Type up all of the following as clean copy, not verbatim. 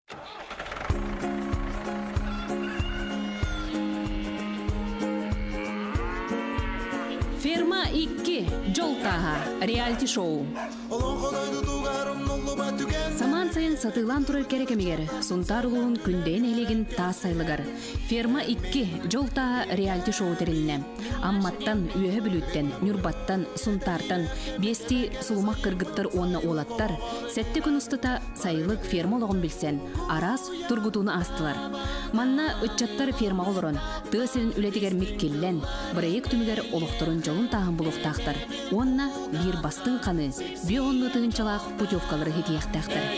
Ферма 2 жолтаға реалити шоу. Саман сайын сатылан турар керекемегер, сунтар улуын күнден элеген тас сайлыгар. Ферма 2 жолтаға реалити шоу терилине. Амматтан, үйе бүлүттен, нүрбаттан, сунтартан, бести сулумак кыргыттар онна олаттар, сәтті күн устыта сайлык ферма олығын білсен, арас тургутуны астылар. Манна үтчаттар ферма олырын, тыысырын үлетігер меккеллен, бірайық түмігер олықтырын жолын тағын бұлықтақтар. Онна бір бастың қаны, бионны тығынчалақ путевкалары хетияқтақтар.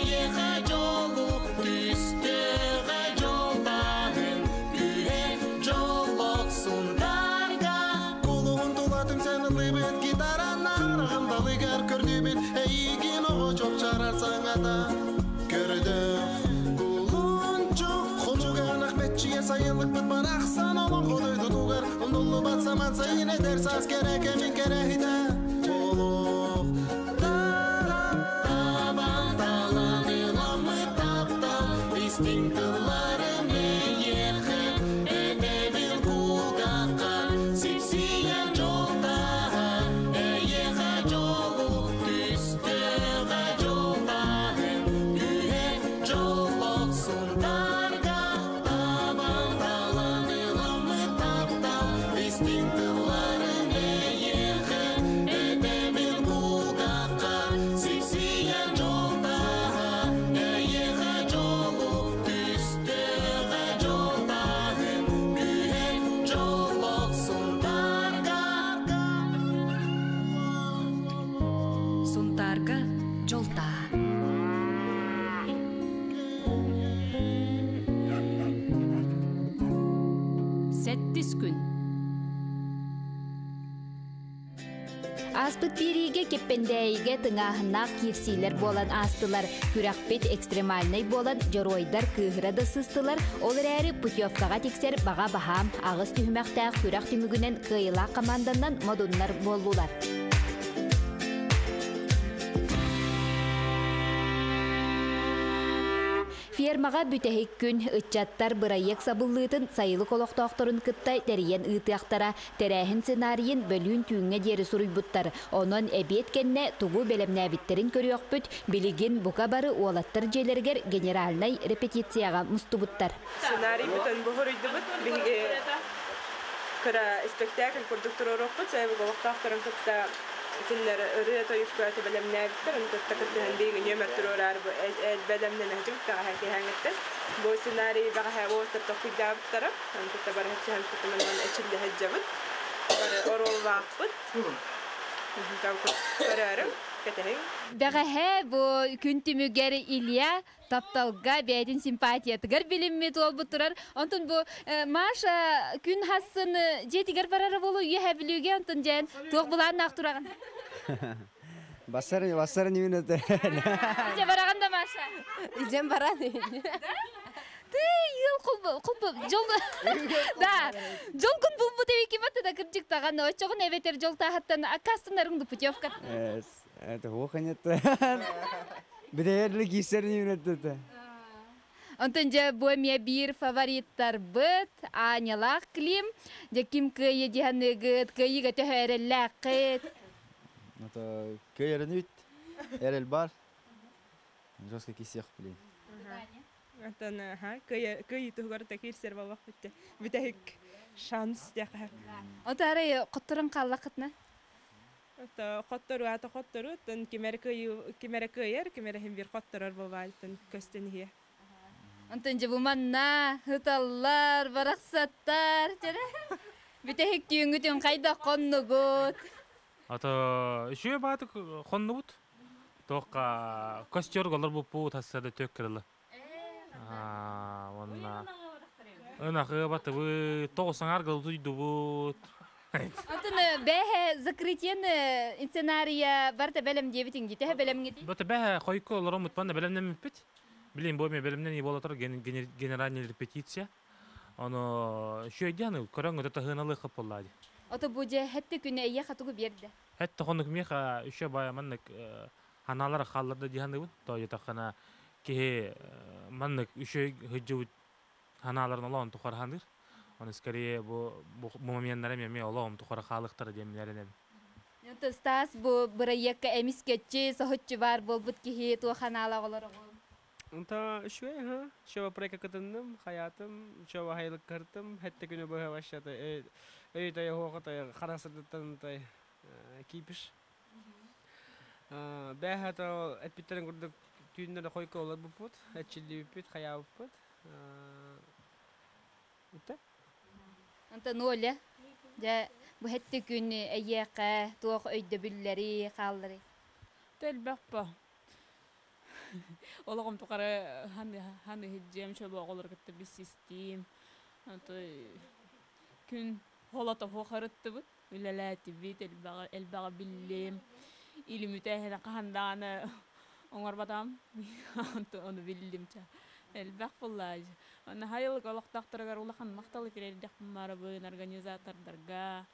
Sayılık bir barak sana olan kolaydı tuğar Ondolu batsaman sayine ders askere kemin kerehide Oluk Taban talan ilamı taptal Bistin kılları meyyeği Edebil kulgakka Sipsiyen joldaha Eyeğe joluk Üstüge joldaha Gühe joluk sundarga Сунтарга жолта. Сәттіс күн. Аспыт бириге кеппендейге тыңахынақ кирсилер болан астылар, күрақпет экстремальный болан жоройдар кыгырады сыстылар, олар әрі путевкаға тексер баға бахам, ағыз түймәқтәқ күрақ түмігінен кыйла команданнан модуннар болулар. Фермаға бүтәхік күн үтчаттар бұрайек сабыллытын сайылы колоқтоқтырын кыттай тәріен ұйтықтара, тәрәхін сценарийін бөлін түйінге дері сұруйбұттар. Онын әбет кәнне туғу бәлемнәбіттерін көріоқ бүт, білігін бұқа бары олаттар желергер генеральнай репетицияға мұстыбыттар. Сценарий бүтін бұғыр үйді бұт, бігі күрі спектакль көрдіктір орық бұт, сәйбі колоқтоқтырын кытта Тинлер рыя тоюшка белемнәгтер, онтакта кеттен нөмер турар белемнән хәҗим тага хәкәһәнгәттер. Бу сценарий бага һәвотер токыдап тарап, онтакта бар һәм тутыман эчендә хәҗәбет. Бар орол вакыт. Карарым кетәһең. Бәгәһә бу күн түмүгәре Илья тапталга бәдин симпатиятыгар билимме толбу турар. Онтон бу Маша күн хасын жетигер барары болу үе билүгә онтон җан тук булан нактураган. Басар нимене тә. Җә бараганда Маша. Җем барады. Ты ел кулбу жолда. Да. Жол күн булбу деп кимәтә дә кирҗик таган очыгын эветер жол тахаттан акастынарыңды путевка. Это хоханет. Бидерлик исер нимене тә. Онтон жа буэмия бир фавориттар быт, Анялак Клим, жа ким кыйы диханыгыт, кыйыга төһәрелләкыт. Это кыйрыныт, эрел бар. Жостко кисех блин. Антон, кыйы тугар такирсер бабак битте. Бүтәһик шанс яка. Отары коттырын каллакытна. Ата коттору, тон кимер кыйыр, кимер һәм бир котторар бабалтын көстен һия. Онтон жа буманна, хыталлар, бараксаттар, жара. Бүтәһик түйүнгүтүн кайда коннугут. Ата үшө баты коннубут. Тоққа костер голар бупу тассада төккөрөлө. Онна. Өнахы баты вы тоғсаңар гылдуйдубут. Антон бәһә закрытиены сценария барта белем дебитин дите белем гити. Баты бәһә койко олар мутпанда белемнен миппит. Билем бойме белемнен не болатыр генеральная репетиция. Аны шөйдән көрәңгә тәһәнәле хапылады. Ото буде хәтта күне я хатугы берде. Хәтта хонук меха үшә баяманнык аналар халларда дигәндә бу. Тойы тахана ки маннык үшөй хыжжыбыт ханаларын олоон тухархандыр. Оны скорее бу моменттар эме олоом тухара халыктар демилеринен. Стас бу бырайекка эмискетчи сохотчу бар болбут кихи ту ханалаголор. Унта шуй ха, шова проекта кытынным, хаятым, шова хайлык кыртым, хетте күнү быга баштады. Тай хоготай карасырдыттан тай кипиш. Бэхата эпиттерин курдук түйүннөр койко олор бупут, эчилди бупут, хая бупут. Утта? Анта ноля. Ja bu hette gün eyeka tuğ öydü bülleri kaldırı. Telbappa. Olağım tuqara hani hicjem şöyle oğulur gitti bir sistem. Anta gün holata hoqarıttı bu. Ülelati bit elbağa billim. İlmi tehene qahandana onlar badam. Anta onu bildim ça. Elbaq vallahi. Ana hayal qalaq taqtırgar ulaqan maqtalı kiredi marabın organizatorlarga.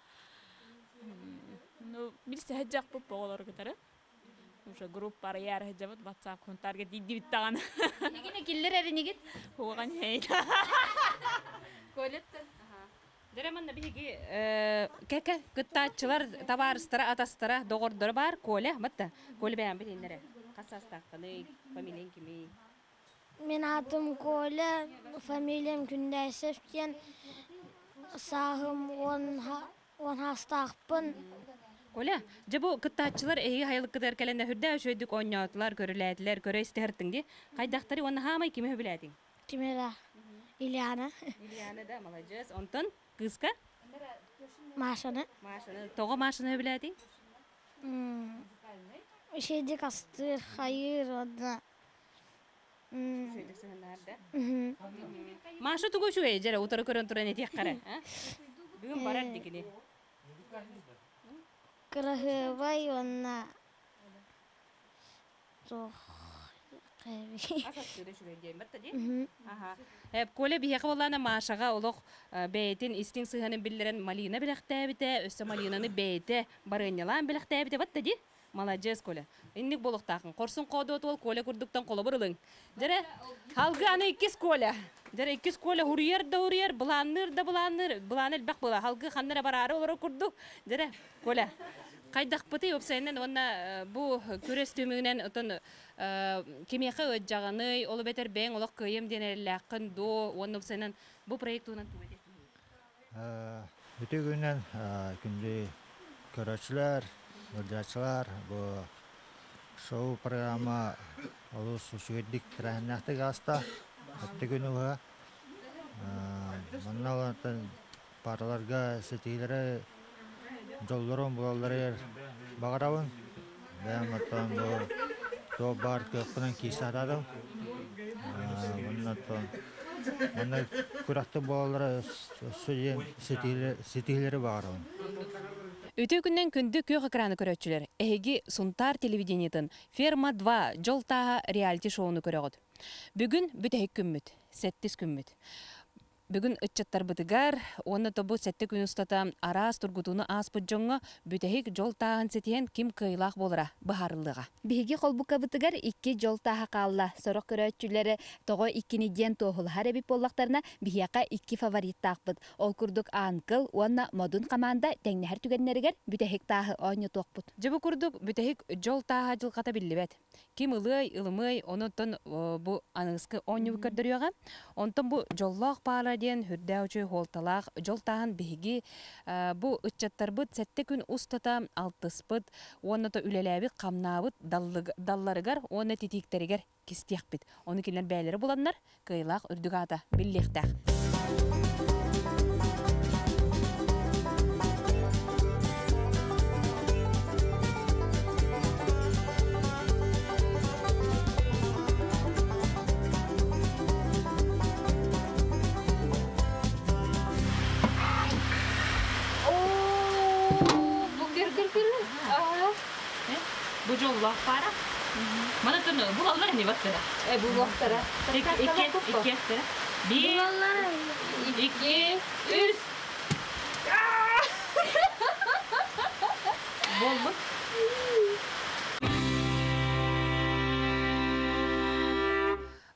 No birisi hajjaq bu oğulur gitarı. Уже группа яр хажабат WhatsApp контарга дидди биттаган. Негине киллер эрине гит. Хуган хей. Колеттен. Дереманна биги кека кыттачылар табарыстара атастара догордор бар коле батта. Коле бәян билендере. Касастакны фамилияң кими? Мен атым Коля, фамилиям Күндәсевкен. Сагым 10 хастакпын. Коля, жабу кыттачылар эги хайылык кыдар келенде хүрдә өшөйдүк оньотлар, көрөләтләр, көрөстәртиң ди. Кайдактары оны хамай киме биләдиң? Кимера? Ильяна. Ильяна да молодец. Онтон кызка? Машина. Машина. Тога машина биләдиң? Şeyde kastır, hayır orada. Маша тугу шуе жара утары көрөн туран этек кара. Бүгүн барар дигини. Крахывай онна. Тох. Коле бияқы болана Машаға олық бәйтін истин сыханын білдерін Малина біліқтәбіті, өсі Малинаны бәйті барынялан біліқтәбіті. Батта ди? Молодец, Коля. Инник болуқтақын. Қорсын қоды өті ол Коля күрдіктен қолы бұрылың. Жәрі, халғы аны 2 Коля. Жәрі 2 Коля хұрияр да хұрияр, бұланыр да бұланыр. Бұланыр бәқ бола. Халғы қаннара барары олары күрдік. Жәрі, Коля. Қайдақ бұты өпсайынан онна бұл көрес төмігінен ұтын кемеқі өтжағаны, олы бәтер бәң олық көйім денерләқін до, оны өпсайынан бұл проект онан түгеде? Өте күнен күнде көрәтшілер, үрдәтшілер, бұл шоу программа олыс үшігедік тірәнәқтік аста, өтті күні бұға. Мұнналатын параларға сетейлері жолдырын бұлалары бағарауын. Бәм аттан бұл бар көпкінен кейсі атадым. Мұнда күрақты бұлалары сетейлері бағарауын. Өте күннен күнді көк экраны көрөтчүлөр. Эги Сунтар телевидениятын Ферма 2 жол таа реалити шоуну көрөгөт. Бүгүн бүтәһик күнмүт, 7 күнмүт. Бүгүн ытчаттар бытыгар, оны тобу 7 күн устата арас тургутуну аспыт жоңго бүтәһик жол таан сетиен ким кыйлак болара бахарылыга. Биги колбука бытыгар 2 жол таа калла. Сорок көрөтчүлөрү того 2-ни ден тоохул харебип боллактарына бияка 2 фаворит таакпыт. Ол курдук Анкыл, онна модун команда теңнәһәр түгеннәргәр бүтәһик таахы ойны тоқпыт. Жабы курдук бүтәһик жол таа жылката биллибет. Ким ылымый, онотон бу аныскы ойны көрдөрүгө. Онтон бу жоллок пара ден хүрдәүчү холталак жол таан биги бу ытчаттарбыт 7 күн устата алтыспыт, онното үлеләбит камнабыт далларыгар, оны титиктеригер кистиякбит. Оны килер бәйләре буланнар, кыйлак үрдүгата биллектак. Bu jollar para. Mana tunu bulallar ne vaktara? Bu vaktara. İki. 1, 2, 3. Bol bu.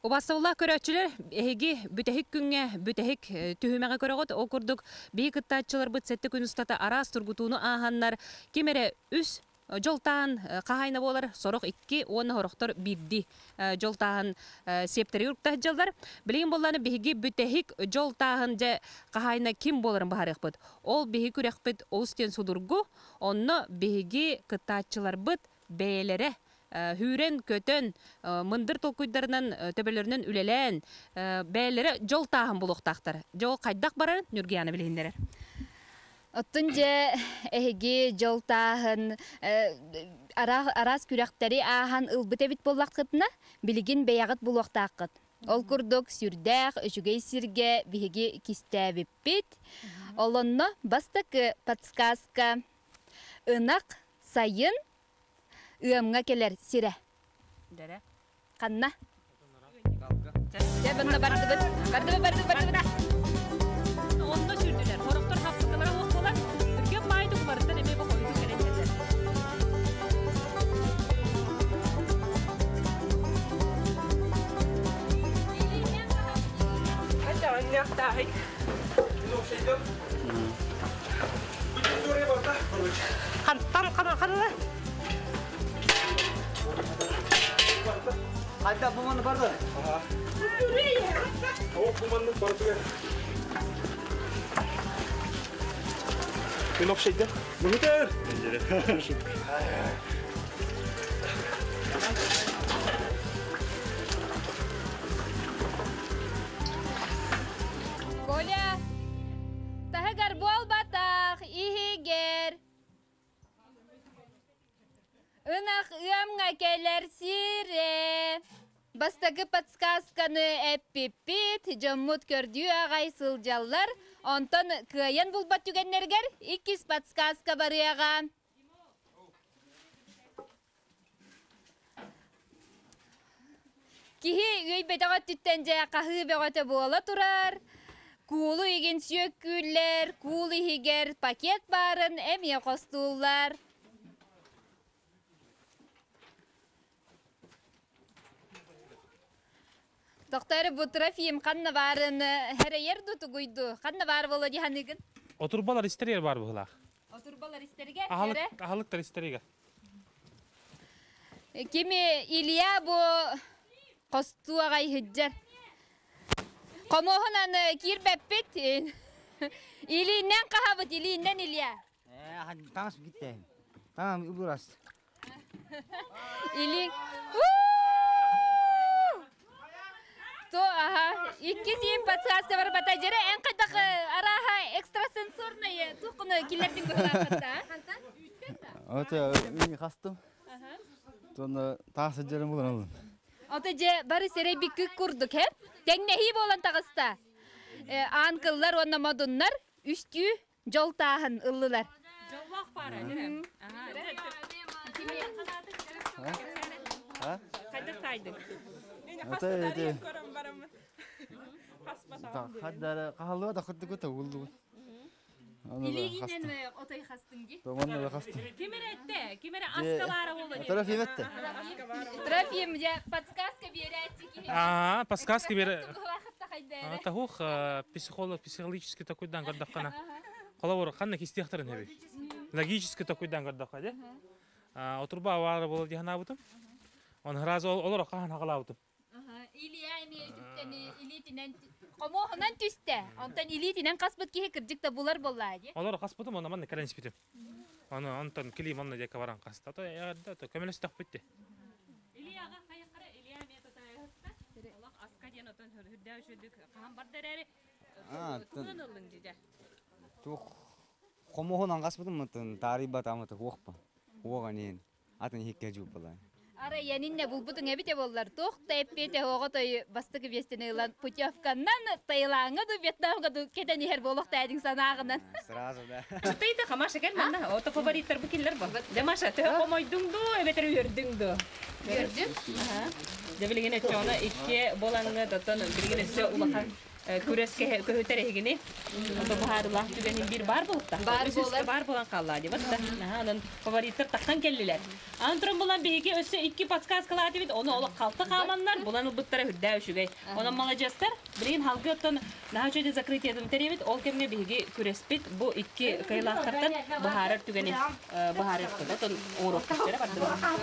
Убастылла көрөчүлөр эги бүтехик күнгө бүтехик түһүмөгө көрөгөт окурдук бии кыттаачылар быт сетте күн устата арас тургутууну аханнар кимере үс жолтаан кахайна болар сорок 2 оны хороктор бирди жолтаан септери урктажалдар билин болланы биги бүтехик жолтаан же кахайна ким боларын бахарыкпыт ол биги күрекпит оустен судургу онно биги кыттаачылар быт бээлере хүрен көтөн мындыр толкуйдарынан төбөлөрүнөн үлелен бээлере жолтаан булуктактар жол кайдак барарын Нургияна билиндерер. Оттун же эги жолтаахын арас күрәктәри ахан ылбыт эбит боллакытына билигин бәягыт булуктакыт. Ол курдук сүрдәк өчүгей сирге биги кистәбиппит. Олонно бастакы подсказка ынак сайын ыамга келер сире. Дере. Канна. Же бында барды. Онда сүрдүлөр. Хороктор хапсыкалар окулар. Түргө майды кубардан эме бо койду керектер. Хата аннахтай. Кан. Hadi bumanı barda. O kumanın barıdı. Bir şeydi. Muhter. Коля, тахагар бол батах, ихигер. Ынах ыамга келер сире. Бастагы подсказканы эппиппит, жоммут көрдүү агай сылжаллар. Онтон кыйын булбат түгеннергер, 2 подсказка барыяга. Кихи үй бетагат түттен жа кахы беготе бола турар. Кулу иген сүйөк күллер, кулу игер пакет барын эме костулар. Доктор Бутрафим канна барын херейер дуту гуйду. Канна бар боло диханыгын. Отурбалар истерер бар булар. Отурбалар истерге? Ахалыктар истереге. Кими Илья бу косту агай хыджар. Комохонан кирбеппит. Илинен кахабыт, илинен Илья. Tamam gitti. Tamam burası. Илин. То, ага, 2 подсказка бар батажере, эн кайдак араха экстрасенсорная тукуну килердин көрүп Ото мен кастым. Тона тасы жерим болон. Ото же бары сере бикки курдук, he? Теңнехи болон тагыста. Анкыллар онна модуннар үстү жолтаахын ыллылар. Жоллак пара, жерем. Ага. Кайда тайды? Ото Хаддар кахалуу да кытты көтө улду. Илигинен отой хастынги. Томонда кастым. Кимере аскалара болду. Трофим этте. Трофим же подсказка берет. Подсказка берет. Это хух психологический такой дан гордакана. Коловор ханна кистехтарын хеби. Логический такой дан гордака, де? Отурба вара болду дихана бутум. Он разы олор кахан хагалабытым. Илья эмиетиптени илитинен комохунан түсте. Онтан илитинен каспыт кихи кырдыкта булар боллади. Олор каспытым, оны манна керен спитим. Оны онтан килим онна дека баран каста. То ягда то көмөлөс таппытты. Ильяга кайыкара Илья метотайыста. Аллах аскаден отон хүрдө өшөдүк кам бар дерери. Тунылын диде. Тух комохунан каспытым, мытын тарибат амыты хуакпа. Хуаганен атын хикке жуп болай. Ара янинне булбутун эбите боллар. Тохта эппете хоготой бастыгы бестенелан путевканнан Таиландга ду Вьетнамга ду кетени хер болохта адин санагынан. Сразу да. Чытыйда хамаша кел манда. Ото фавориттер бу киллер бар. Демаша тө комойдуңду, эбетер үрдүңду. Көрдүм? Debilgin etçe ona iki bolanga datan bilgin etçe ulakan küreske köhüterehigini. Ota buharlar tügenin bir bar bulutta. Bar bulan kalladı. Batta. Anan favoritler takkan kelliler. Antron bulan bihigi össe iki paskaz kaladı bit onu ola kalta kamanlar bulan buttara hüdda üşügey. Ona malajastar bilgin halkı otan daha çöde zakritiyat biteribit ol kemge bihigi kürespit bu iki kayılaklardan buharar tügenin buharar kıldı. Oğruk kışlara bardı.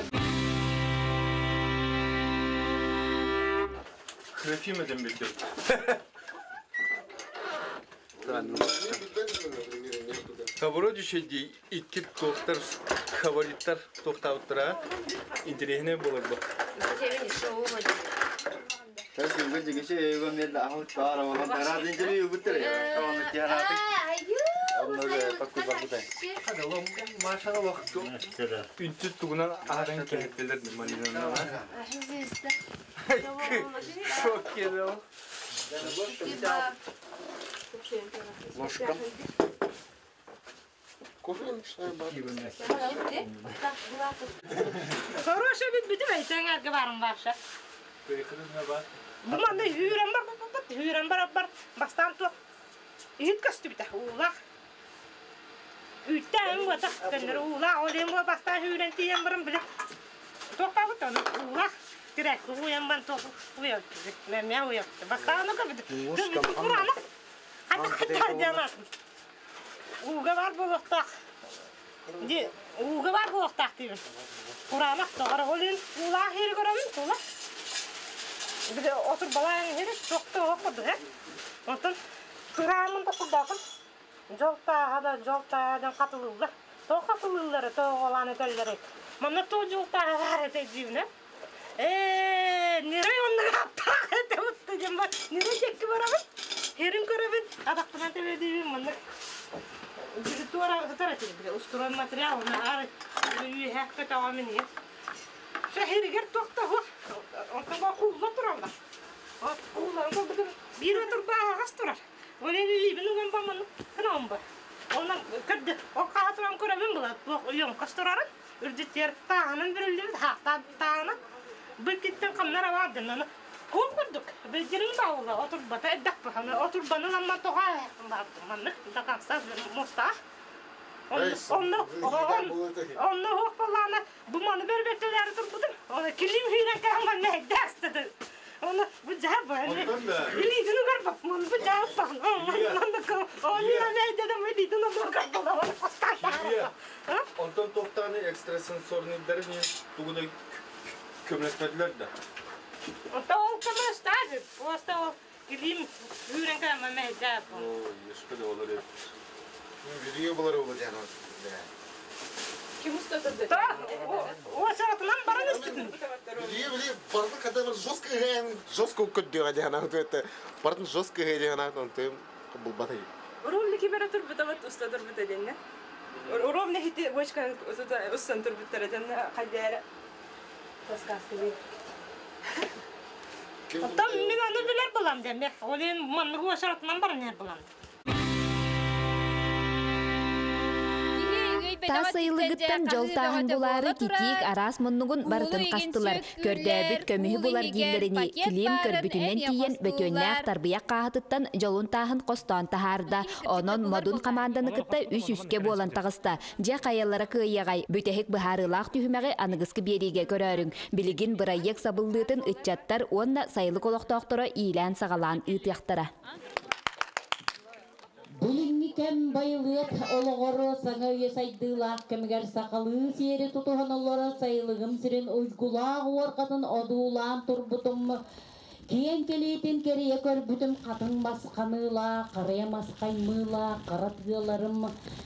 Krefim edin bitir. Kaburo düşedi iki doktor favoritler toktavtıra indirehine bulur bu. Terus gue juga sih gue minta aku cara orang terat ini juga betul ya. Kalau nak tiara tu, Allah dah pakai bagus dah. Ada lo masalah waktu. Pintu tugunan aran kehitler di mana mana. Şok yedim. Ложка. Кофе мешает. Хорошая бит bütün aytanlarga barim barşa. Bu manda hüyren var bastan to. İlk kastı bita uğlak. Ütten bu da kendir uğlak olayım bu bastan hüyren tiyen barım bile. Toka bu tane uğlak. Direkt uyan ben to uyan. Ben uyan. Bastan ne kadar? Kur'an'a. Hadi canım. Uğga var bu vakta. Di uğga var bu vakta diyor. Kur'an'a doğru olayım. Uğlak her görevin uğlak. Bir de otur balayın heri çok da okudu he. Ondan Kur'an'ın da kurdakın. Jolta katılırlar. To katılırlar to olan etelleri. Bana to jolta var edeceğine. Nereye onları atak edemezdim ben. Nereye çekti bana? Herin görevin. Adaktan edemediğim bana. Bir tuara tarafı bir usturan materyal ona ar. Bir hafta devam ediyor. Şehir gert tokta ho. Ondan bak kullan duranda. Kullan ko bir otur ba asturar. Öyle libinu ben bamanı. Kanamba. Ondan kaddı. O katran körevin bulat. Bu yon kasturar. Ürdit yer tahanın verildi. Hafta tahana. Bıkitten kamera vardı nana. Korkurduk. Becerin bağlı. Otur bata eddak bahanı. Otur bana ama toğa yaptım. Manlık. Dakansa musta. Onunla hoppalana bu manı berbetteleri durdudur. Ona kilim hüyren kahman ne destedi. Ona bu cevap var. Bilidini gör bak manı bu cevap var. Onu ne dedim bilidini gör bak. Ona kostar. Ondan toktağını ekstrasensörnüleri niye tuğda kömresmediler de. Ondan kömresmedi. Osta kilim hüyren kahman ne cevap var. Yaşka da olur hep. Video buları olacak. Kim ustadı? O sırtından bana üstüdün. Video парты когда вот жестко коддига жана это парты жестко жана онтем бул батай. Роль кибератур бутават ustadır bu dedenne. Ром не хити вочка ustantır bu tarafından kadere. Paskası. Tam min anı bilir bulam demek. Olen manlık o sırtından bana ne bulam. Та сайылыгыттан жолтағын булары титик арас мұннугун барытын қастылар. Көрдәбіт көміхі булар гиллерини килим көрбүтінен тиен бөтөннәк тарбияк қағытыттан жолун тағын қостан тахарда. Онон модун команданы кытта үс-үске болан тағыста. Же қаялары кыйягай бүтәхік бұхарылақ түйімәғі анығысқы береге көрөрүң. Билигин бұрайек сабылдытын үтчаттар онна сайылы колоқтоқтыры илән сағалан үтіяқтара. Булинни кем байлык ологоро саңа есайдылак кемгер сакалы сиери тутуһаналлара сайылыгым сирен уйгулаак уоркатын одуулаан турбутум киен келиитин керие көрбүтүм катын басканыла карыя маскаймыла каратыаларым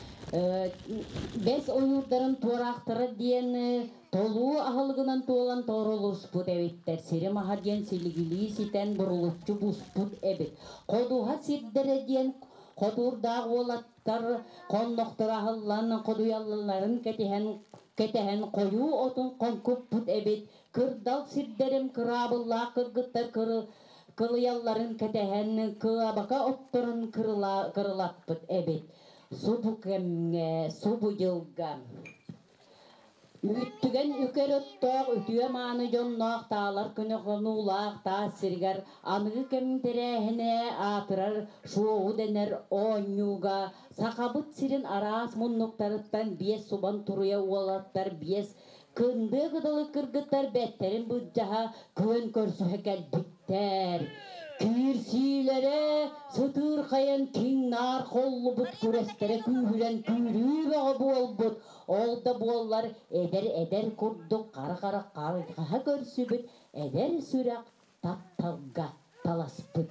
бес оюрдарын туарактыры диен толуу ахылгынан туолан торолуспут эбиттер сири махадиен силигили ситен бурулуччу буспут эбит кодуха сирдере диен Kodurda olattar konnoktara hallan koduyalların ketehen koyu otun konkup put ebit kırdal sidderim kırabılla kırgıttar kılıyalların ketehen kıabaka otturun kırılap put ebit subu yılga Үттүген үкер оттоқ, үтүе мааны жонноқ, таалар күніғын улақ, таа сиргер, анығы кемдерәхіне атырар, шуғу денер оңюға, сақабыт сирин араас мұннуқтарыттан бес субан тұруя уалаттар бес, кынды қыдылы кыргыттар бәттерін бұджаға көн көрсі кәлбіттер. Күйірсилері сытыр қайын кең нар қолы бұт көрестері күйірен күйірі бағы бол бұт. Олда боллар эдер күрдік қара қарыға көрсі бұт, эдер сүрақ тапталға талас бұт.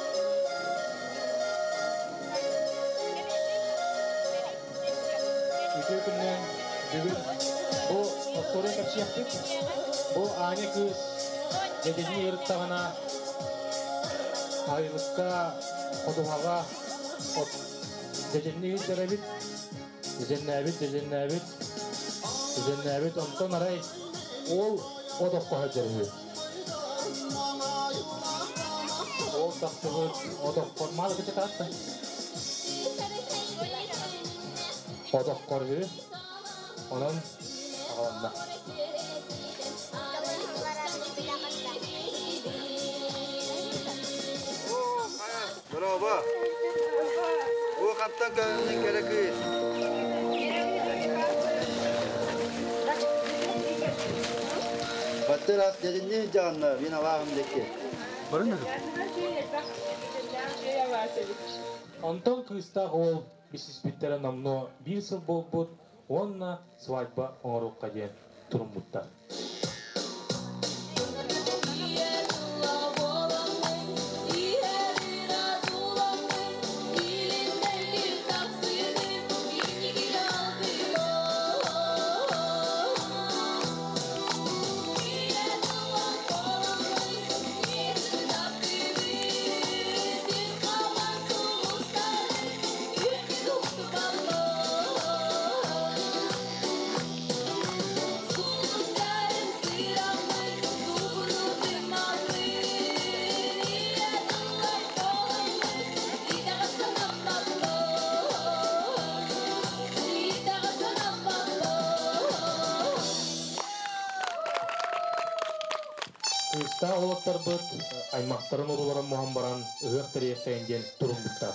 Үкі күннен бүгін бұл автория кәпшияқтық, бұл аңе көз дедені еріттағана Айылыққа, қодуғаға, деженне үздерәбіт, деженнәбіт, онтон арай, ол одоққа өдербіт. Ол тақтығыт, одоққор, малы кәчі таатты. Одоққор бі, онын ағаланна. Bravo. Bu kaptan köyünün gerekiyor. Battıras dediğini canlı, yine vahımdaki. Barın mı? Антон кыста ол бисис биттері намно bir сыл болбут, онна свадьба оңырыққа ден тұрымбутта. Кыста олаттар бұд, аймақтарын оруларын мұған баран, ұғық тірек тұрымдықтар.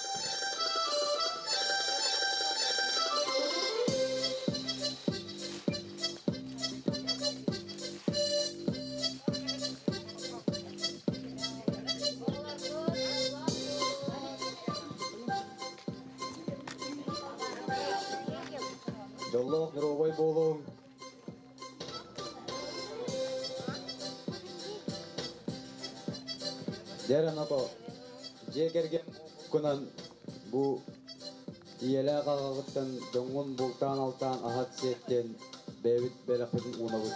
Жоллық нұробай болуң. Дәрін апа, жекерген күнін бұл иелі қағығыттан доңғын бұлтан алтан ағат сеттен бәйбіт бәрі қыдың ұнабыд.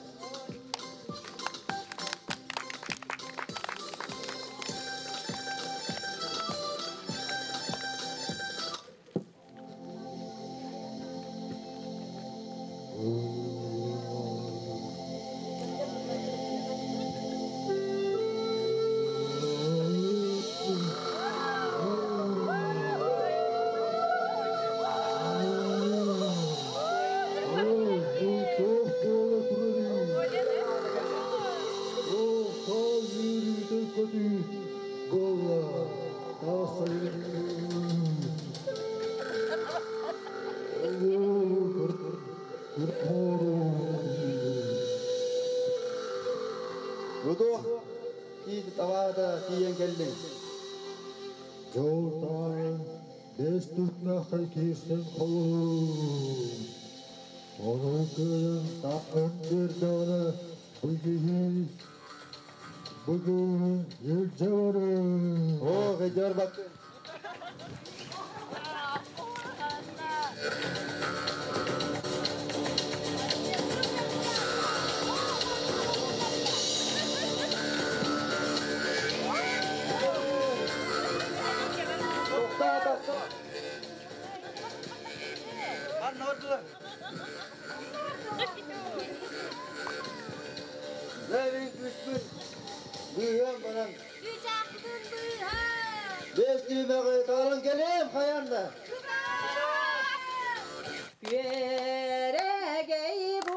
Ruduh, ki tawada kiyen geldin. Joldan bestutnaqtan kirsin qolun. Onun köyün taqın berdağına bugün yelcavarın. O, gecor bak. Nevin küçmün, büyüyen bana. Beş düğmeği tarın geleyim kayanda. Yüreği bu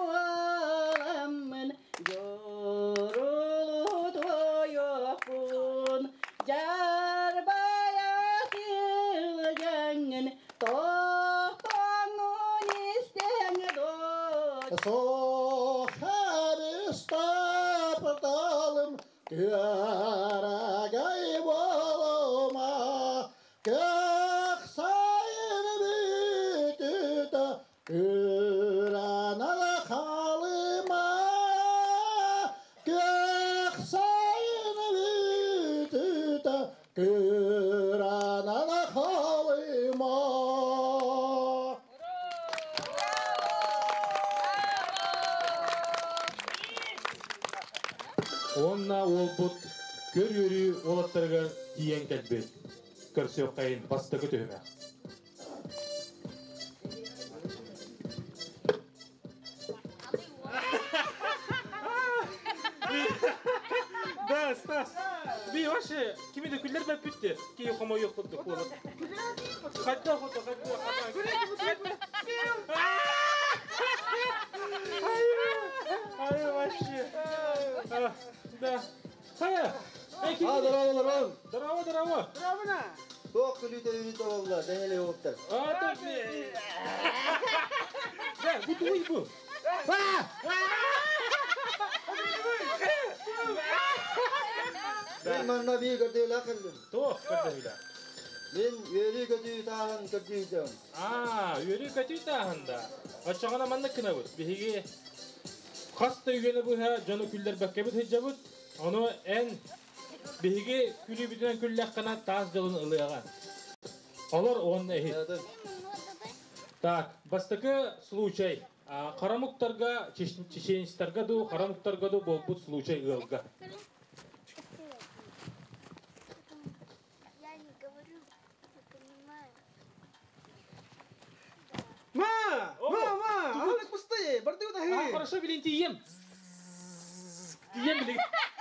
Jar bayasıl göngen tohtanın isteyene dost. Sohar istapırtalım Göragay bolma Gök sayın bütüde Güranalı kalıma Gök sayın bütüde Güranalı kalıma Онна ол бұт көр өрі олаттарға тиен кәлбе. Көрсеу қайын бастығы төме. Да, Стас. Би ваши кимиде күллер бәп бүтті. Кей қома yok бұтты қолып. Қайтта фото, қайтта. Ай, вообще. Да. Қая? Здорово. Здорово. Здравына. Тоқ күліте олла, дәнеле оқтар. Так. Да, бұтылый бұл. Мен манна бей көрдейлі қылдым. Тоқ көрдейлі. Мен өйрі көтүй тағын көрдейлім. Өйрі көтүй тағында. Açağına manna kına bu. Bihi hasta ügene bu ha canı küller bakkabı hecabut. Onu en bihi külü bütün küller kana taz dalın ılıyagan. Alır onun ehi. Так, бастакы случай. Карамуктарга, чеченистарга ду, карамуктарга ду болбут случай ылга. Ма! Алык пустые, барды удахи. Хорошо, Белин, ты ем. Белин.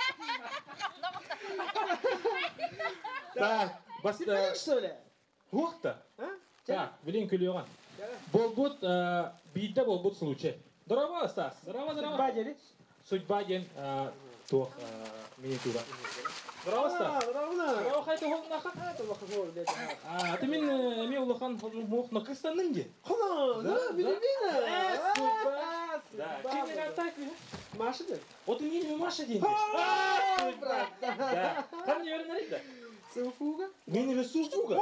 Так, баста. Ты что ли? Ух-то. Так, Белин кулиоган. Болбут, бидда болбут случай. Здорово, Стас. Здорово. Судьба дели? Судьба ден, то, минитура. Здорово, Стас. Здорово, хайты холын нақа? Ты мен улахан моқна кыстанның де? Да, Белина. Судьба. Да, кемнен аттайк бе? Маша де? Оты меніме Маша дейін. Судьба. Да. Қаны ерін әрейді? Суфуга? Меніме Суфуга.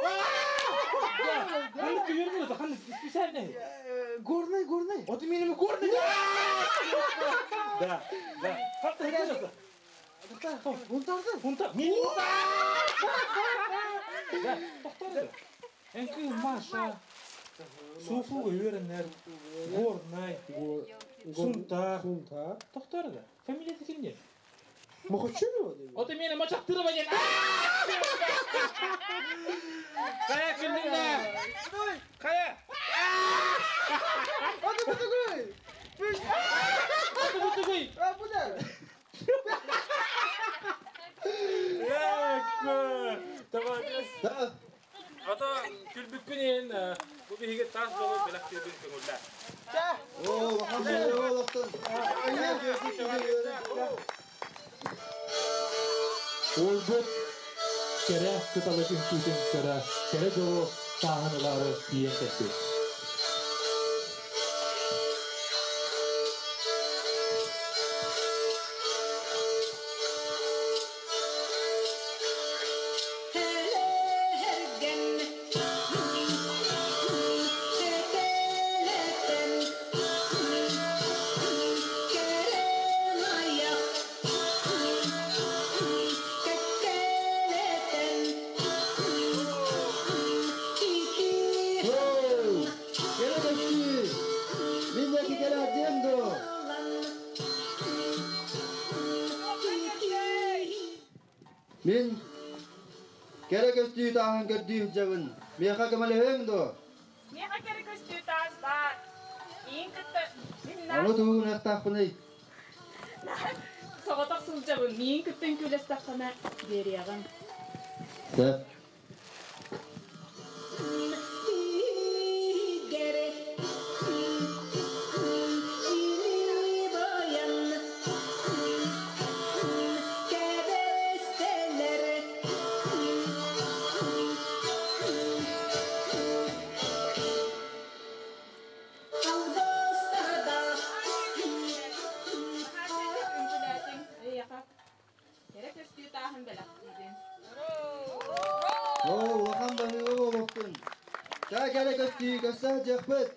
Да, қаны ерін әрейді? Қаны специальный? Горный. Оты меніме Горный. Да. Қатты әрейді? Бунтарды? Мен Да, тоқтарды. Энкі Маша, Суфуга өрінер, Горный, Сунтар. Тоқтарды. Фамилиясы кімден? Махачева? Оты мені мачақтырып әден. Қая күлдің да? Қая? Оты бұтығой! Оты бұтығой! Бұдар! Tamam. Ata külbükpünен bu bihiге тас болуп белактырбын көңүлдө. О, бахан бөлі олықтын. Олбут кере туталы күнтүтүн кере жолу тағынылары биен кетти. Мен керек өстүй тағын көрдүй жабын. Меха кемалі өңді. Меха керек өстүй тағыз бар. Ең күтті. Аны туғын әқтақпын ей. Соғатақ сұң жабын. Ең күттін көлес таққана бері яғын. Дәп. улахан бахыгы болуктун. Та керек өттү көсө жакпыт.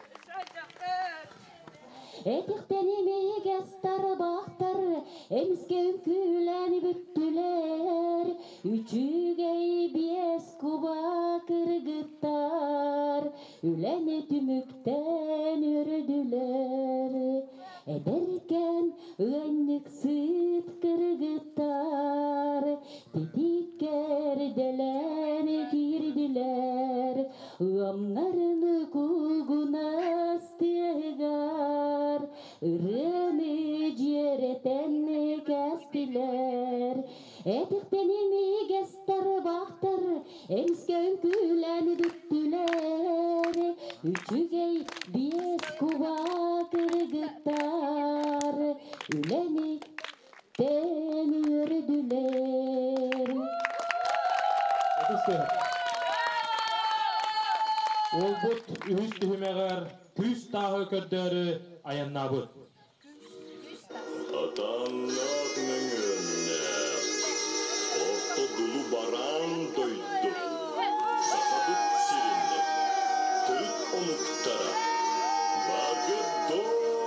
Этиктен емегестар бақтар, эмиске үмкүләни бүттүлер. Үчүгей биес куба кыргыттар, үләне түмүктен үрдүлер. Эдеркен ыаннык сыт кыргыттар, титиккерделен кирдилер. Ыамнарыны кугуна стегар, ырыны жеретенни кәстилер. Этиктен емегестар бақтар, эмиске үмкүләни бүттүлер. Үчүгей биес куба кыргыттар, үләни тен үрдүлер. Ол бұт үз түхімеғар күз тағы көрдері аяннабыт. Атаңнақ мәңіріне орта дұлу баран дойды. Сақабыт сирінде түрік онықтара бағы до.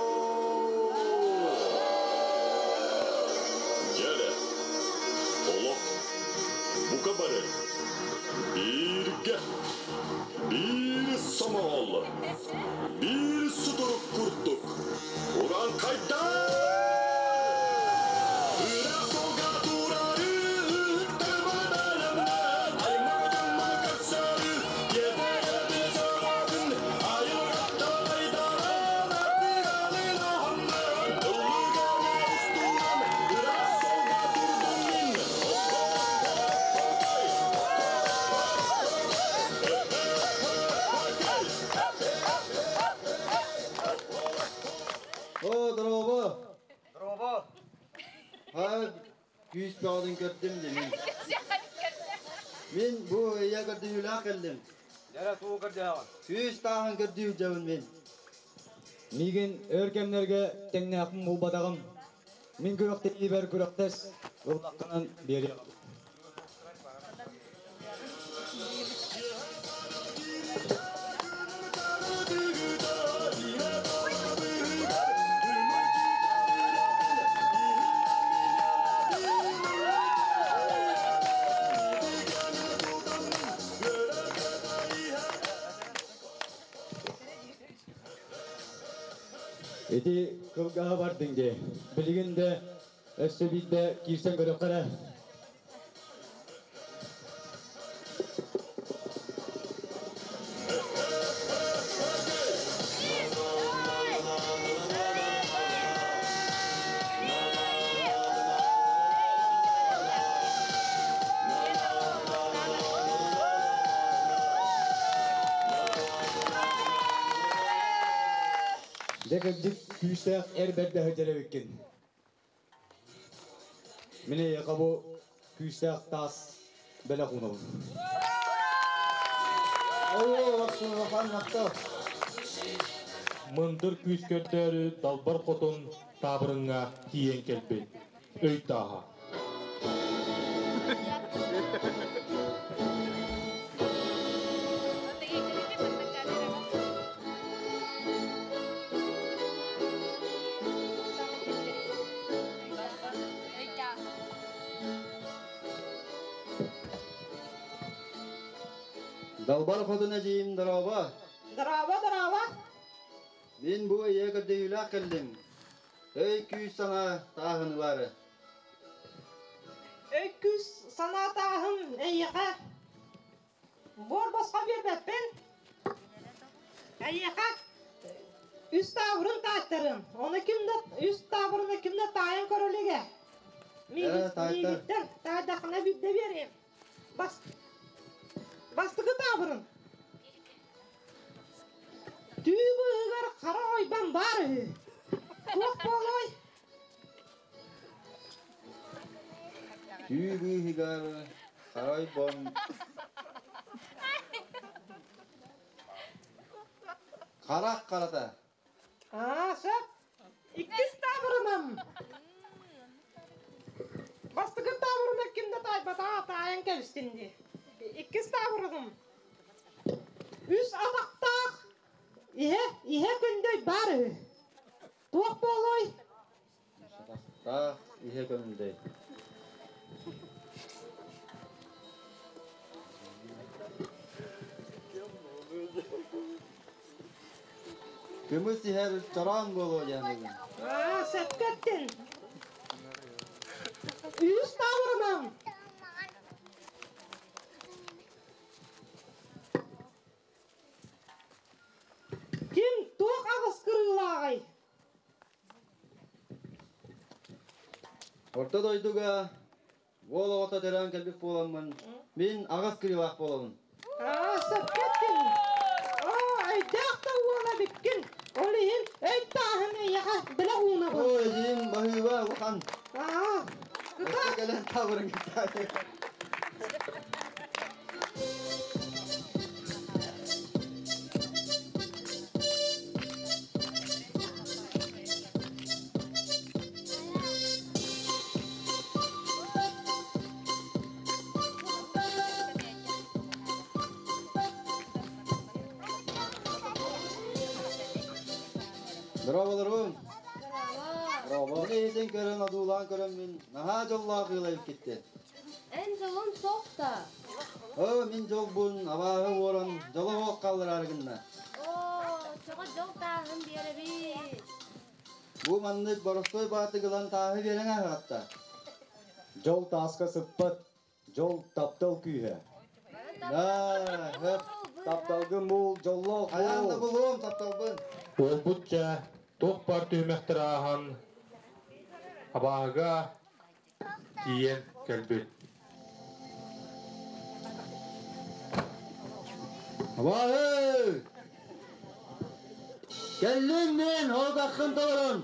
Жәрі, олық, бұқа бары, бірге. Bir samalı, bir suturuk kurtuk, uran kayda. Irak soga durarı, terbadanımdan, aymadım makasarı, yedere bir zarafın, ayırakta aydaran, apigalın ahamdan, ılgana isturan, Irak soga durdumin, Дроба. Дроба. Küs bağdın gördüm de men. Men bu ya gördüm üla geldim. Yara tuğ gördü ha. Küs tağın gördüm javun men. Migen örkemlerge tenne akım bu badagım. Min gürakte iber güraktes. Ulakkanan beri. Eti kılgaha bardın de. Biliginde össebide kirsen görükkara. Dekacık küste erberde hacere vekken. Mine yakabu küste tas bela kunav. Allah aksın rahan nakta. Mındır küz kötleri dalbar kotun tabırına hiyen kelpet. Öy daha. Dalbar koduna jeyim droba. Дроба. Men bu ya gördüm üla geldim. Ey küs sana tağın varı. Öküz sana tağım eyyaka. Bor basqa verbe ben. Eyyaka. Üst tavrın taştarım. Onu kimde üst tavrını kimde tayın körülüge. Migitten taydakına bir de vereyim. Bastığı tavrın. Tübü hıgar kara oyban var. Çok bol oy. Tübü higar karay bom. Karak karata. Söp. İkiz tavrınım. Bastığı tavrını kimde taybata tayın kevistindi. İkiz tavrını Stavrum. Üs adaqtaq. Ihe gündöy barı. Tuq boloy. Ta ihe gönülde. Gümüş her çoran bolo yani. Setkettin. Üs tavrımam. Kim tuq ağız kırılağay. Orta doyduga Vola ota deren kelbik bolamın. Min ağız kırılak bolamın. Setkettin. Aydaqta uana bitkin. Olihin eytahını yaha bila uana bol. Oy jim bahıva uhan. Kıta gelen tavrın gitar. Bravolarım. Bravo. Ne isen körün adulan körün min. Naha jolla kıyılayıp gitti. En jolun soğukta. Min jol bun, avağı oran, jola hoq kalır argınna. Çoğa jol tağın diyerebi. Bu manlık borostoy batı gılan tağı verene hatta. Jol taska sıppat, jol taptal kühe. Hep taptalgı mul, jollok. Ayağında bulum taptalgın. Olbutça toq par tüymektir ahan abaga iyen kelbit. Abağı! Geldim ben, holgakın doğrun.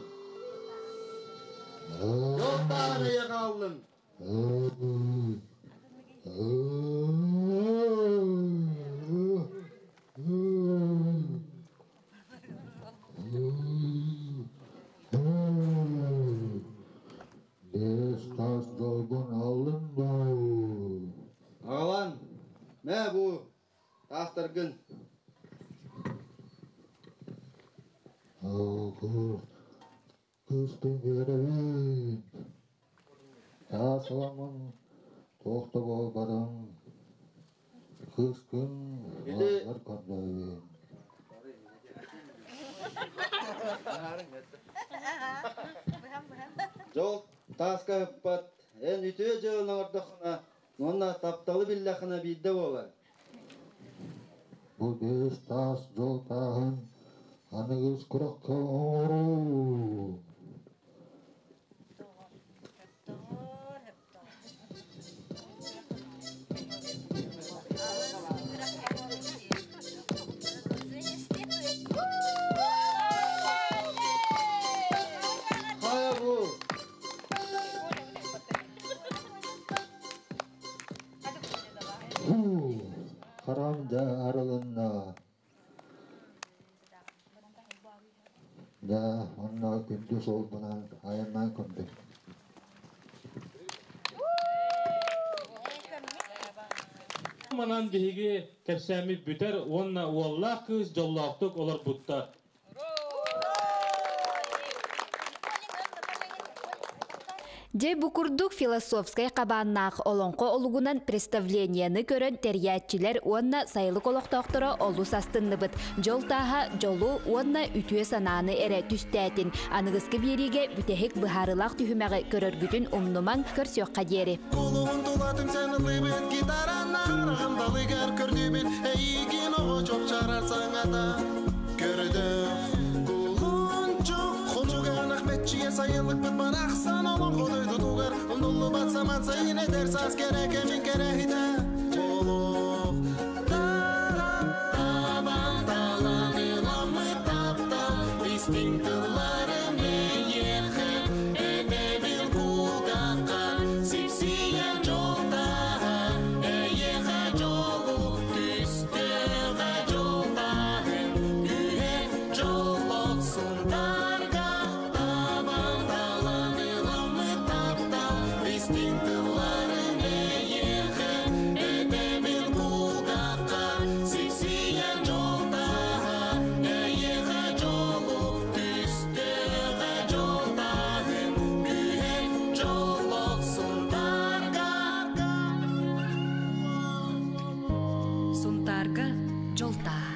Yok tağını yakalım. Destas dolgun alın da. Ağalan, ne bu? Tahtırgın. Kıstın verelim. Ya salamın tohta bolbadan. Kıskın varlar kandayın. Jol taska hıppat. En ütüye jığılın ordakına. Nonna taptalı billakına bidde olar. Bu destas jol tağın anıgız kurakka oru. Haya bu. Karamca aralığına. Da onna gündüz olmadan ayırman kundu. Manan dihigi kersemi büter onna wallah kız jollaqtık olar butta. Же букурдук философскай кабаннах олонко олугунан представленияны көрөн терьятчилер уонна сайылы колоктоктора олу састынныбыт. Жол таха жолу уонна үтүө санааны эре түстәтин. Аныгыскы бириге бүтехик быхарылак түхүмәгы көрөргүтүн умнумаң көрсөкка диери. Кулуын тулатым сені лыбын гитараны арығымдалы кәр көрдімін әйген оғы жоқ жарарсаң ата көрдім Кулуын жоқ құлжуға нахметчіге сайылық бұт бар ақсан олың құдойды туғар ұндылы батсаман сайын әдер саз керек әмін керехіде Олық табан талан иламы таптал Истің тылары мейеқі әдебіл құлдаққа Сипсиян жолтаға әйеға жолу Түстіға жолтағын Күйе жолық сұндарға Табан талан иламы таптал Истің тылары мейеқі Арга жолта.